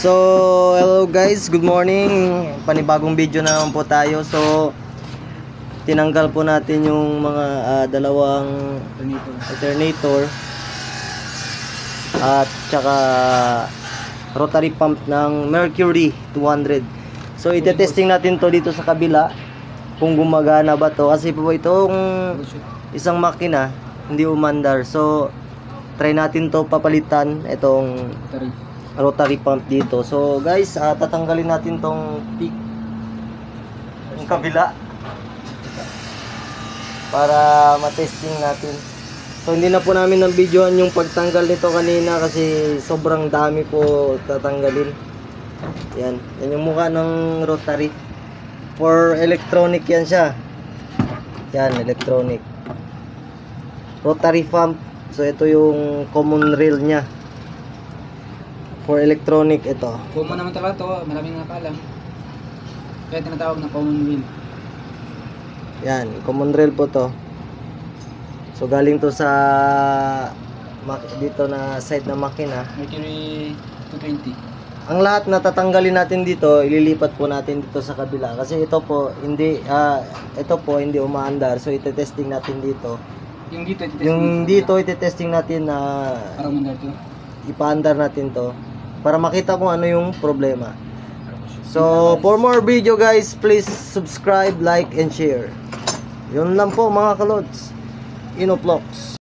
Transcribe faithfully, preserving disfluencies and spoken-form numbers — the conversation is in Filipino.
So, hello guys, good morning. Panibagong video na naman po tayo. So, tinanggal po natin yung mga uh, dalawang alternator. alternator at saka rotary pump ng Mercury two hundred. So, ite-testing natin to dito sa kabila kung gumagana ba to. Kasi po itong isang makina hindi umandar. So, try natin to papalitan itong rotary pump dito. So guys, uh, tatanggalin natin tong peak yung kabila para matesting natin. So hindi na po namin ng videoan yung pagtanggal nito kanina kasi sobrang dami po tatanggalin. Yan, yan yung mukha ng rotary. For electronic yan siya. Yan, electronic rotary pump. So ito yung common rail nya. For electronic ito. Common naman talaga to, maraming nakakalam. Kaya tinatawag na common wheel. Yan, common rail po to. So galing to sa dito na side na makina. Mercury two twenty. Ang lahat na tatanggalin natin dito, ililipat po natin dito sa kabila kasi ito po hindi uh, ito po hindi umaandar. So ite-testing natin dito. Yung dito ite-testing. Yung dito ite-testing natin na para umandar to. Ipaandar natin to para makita kung ano yung problema. So, for more video guys, please subscribe, like, and share. Yun lang po mga kalods. Inoflox.